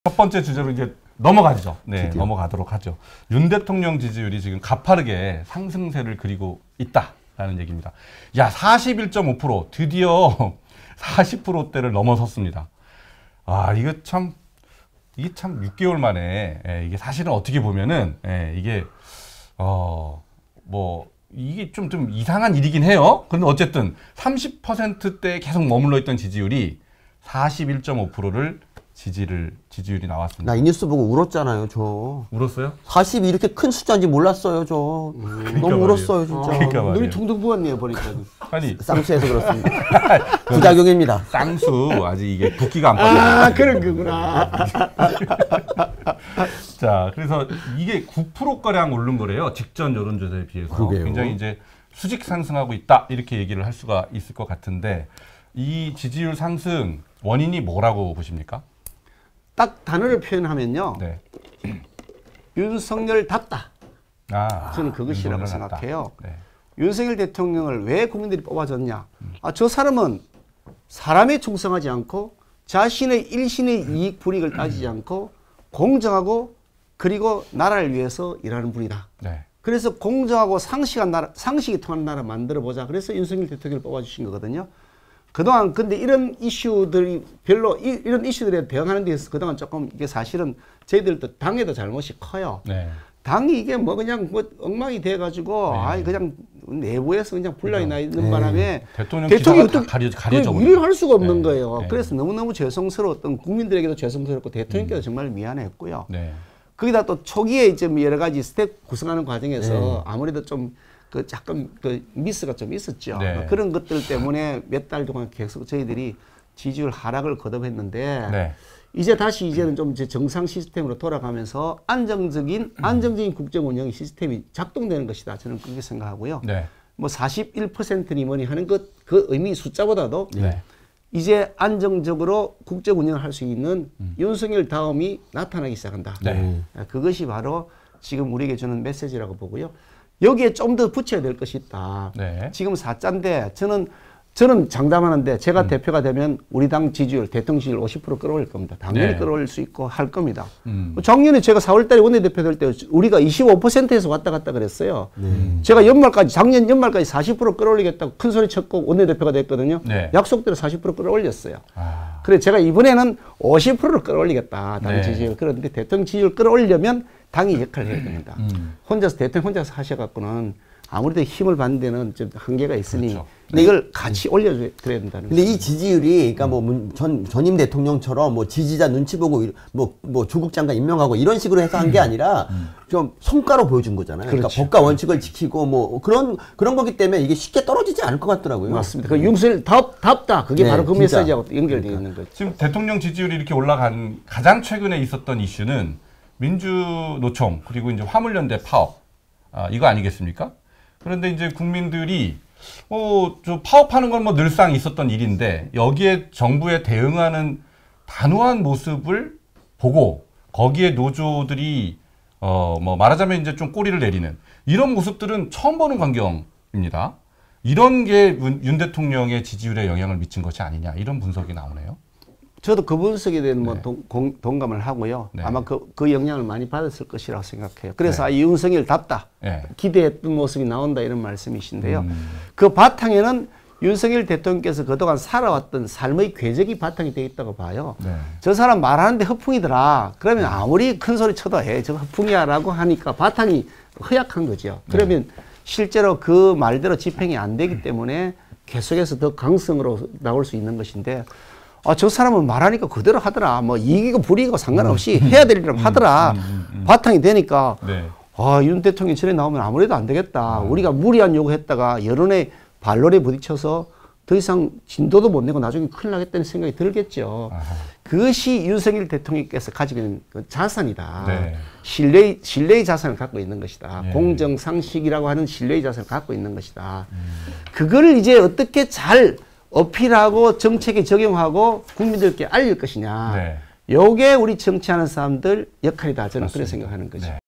첫 번째 주제로 이제 넘어가죠. 네, 드디어. 넘어가도록 하죠. 윤 대통령 지지율이 지금 가파르게 상승세를 그리고 있다라는 얘기입니다. 야, 41.5% 드디어 40%대를 넘어섰습니다. 아, 이게 참 6개월 만에 이게 사실은 어떻게 보면은 이게 이게 좀 이상한 일이긴 해요. 그런데 어쨌든 30%대에 계속 머물러 있던 지지율이 41.5%를 지지율이 나왔습니다. 나 이 뉴스 보고 울었잖아요, 저. 울었어요? 40이 이렇게 큰 숫자인지 몰랐어요, 저. 너무 울었어요, 진짜. 그러니까 말이에요. 눈이 퉁퉁 부었네요, 보니까. 아니, 쌍수해서 그렇습니다. 부작용입니다. 쌍수 아직 이게 붓기가 안 빠져. 아, 그런 거구나. 자, 그래서 이게 9%가량 오른 거래요. 직전 여론조사에 비해서. 그러게요. 굉장히 이제 수직 상승하고 있다. 이렇게 얘기를 할 수가 있을 것 같은데 이 지지율 상승 원인이 뭐라고 보십니까? 딱 단어를 표현하면요. 네. 윤석열답다. 아, 저는 그것이라고 윤석열 같다. 생각해요. 네. 윤석열 대통령을 왜 국민들이 뽑아줬냐. 저 사람은 사람에 충성하지 않고 자신의 일신의 이익 불이익을 따지지 않고 공정하고 그리고 나라를 위해서 일하는 분이다. 네. 그래서 공정하고 상식이 통하는 나라 만들어보자. 그래서 윤석열 대통령을 뽑아주신 거거든요. 그동안 근데 이런 이슈들이 별로 이런 이슈들에 대응하는 데 있어서 그동안 조금 이게 사실은 저희들도 당에도 잘못이 커요. 네. 당이 이게 뭐 그냥 뭐 엉망이 돼가지고 네. 아이 그냥 내부에서 그냥 분란이 나 있는 네. 바람에 대통령 대통령이 기사가 다 가려져 버려요. 일을 할 수가 없는 네. 거예요. 네. 그래서 너무너무 죄송스러웠던 국민들에게도 죄송스럽고 대통령께도 정말 미안했고요. 네. 거기다 또 초기에 이제 여러 가지 스텝 구성하는 과정에서 네. 아무래도 좀 그 약간 그 미스가 좀 있었죠. 네. 그런 것들 때문에 몇 달 동안 계속 저희들이 지지율 하락을 거듭했는데 네. 이제는 좀 이제 정상 시스템으로 돌아가면서 안정적인 국정 운영 시스템이 작동되는 것이다. 저는 그렇게 생각하고요. 네. 뭐 41%니 뭐니 하는 그 의미 숫자보다도 네. 이제 안정적으로 국정 운영을 할 수 있는 윤석열 다음이 나타나기 시작한다. 네. 그것이 바로 지금 우리에게 주는 메시지라고 보고요. 여기에 좀 더 붙여야 될 것이 있다. 네. 지금 4자인데 저는 장담하는데 제가 대표가 되면 우리 당 지지율, 대통령 지지율 50% 끌어올릴 겁니다. 당연히 네. 끌어올릴 수 있고 할 겁니다. 작년에 제가 4월 달에 원내대표 될 때 우리가 25%에서 왔다 갔다 그랬어요. 제가 작년 연말까지 40% 끌어올리겠다고 큰 소리 쳤고 원내대표가 됐거든요. 네. 약속대로 40% 끌어올렸어요. 아, 그래 제가 이번에는 50%를 끌어올리겠다. 당 네. 지지율. 그런데 대통령 지지율 끌어올리려면 당이 역할을 해야 됩니다. 대통령 혼자서 하셔갖고는 아무래도 힘을 받는 데는 좀 한계가 있으니 그렇죠. 근데 이걸 같이 올려드려야 된다는 근데 거죠. 이 지지율이, 그러니까 전임 대통령처럼 뭐 지지자 눈치 보고 뭐 조국 장관 임명하고 이런 식으로 해서 한 게 아니라 좀 성과로 보여준 거잖아요. 그러니까 그렇죠. 법과 원칙을 지키고 뭐 그런 거기 때문에 이게 쉽게 떨어지지 않을 것 같더라고요. 맞습니다. 그 윤석열 답다. 그게 네, 바로 그 진짜. 메시지하고 연결되어 있는 거죠. 지금 대통령 지지율이 이렇게 올라간 가장 최근에 있었던 이슈는 민주노총 그리고 이제 화물연대 파업 이거 아니겠습니까? 그런데 이제 국민들이 저 파업하는 건 뭐 늘상 있었던 일인데 여기에 정부에 대응하는 단호한 모습을 보고 거기에 노조들이 뭐 말하자면 이제 좀 꼬리를 내리는 이런 모습들은 처음 보는 광경입니다. 이런 게 윤 대통령의 지지율에 영향을 미친 것이 아니냐 이런 분석이 나오네요. 저도 그 분석에 대한 뭐 네. 동감을 하고요. 네. 아마 그 영향을 많이 받았을 것이라고 생각해요. 그래서 네. 이 윤석열 답다. 네. 기대했던 모습이 나온다 이런 말씀이신데요. 그 바탕에는 윤석열 대통령께서 그동안 살아왔던 삶의 궤적이 바탕이 되어 있다고 봐요. 네. 저 사람 말하는데 허풍이더라. 그러면 아무리 큰 소리 쳐도 저 허풍이야 라고 하니까 바탕이 허약한 거죠. 그러면 실제로 그 말대로 집행이 안 되기 때문에 계속해서 더 강성으로 나올 수 있는 것인데 저 사람은 말하니까 그대로 하더라. 뭐 이기고 불이기고 상관없이 해야 될 일을 하더라. 바탕이 되니까 네. 윤 대통령이 저래 나오면 아무래도 안 되겠다. 우리가 무리한 요구했다가 여론의 반론에 부딪혀서 더 이상 진도도 못 내고 나중에 큰일 나겠다는 생각이 들겠죠. 아하. 그것이 윤석열 대통령께서 가지고 있는 그 자산이다. 네. 신뢰의 자산을 갖고 있는 것이다. 네. 공정상식이라고 하는 신뢰의 자산을 갖고 있는 것이다. 그걸 이제 어떻게 잘 어필하고 정책에 적용하고 국민들께 알릴 것이냐. 네. 요게 우리 정치하는 사람들 역할이다. 저는 그렇게 맞습니다. 생각하는 거죠. 네.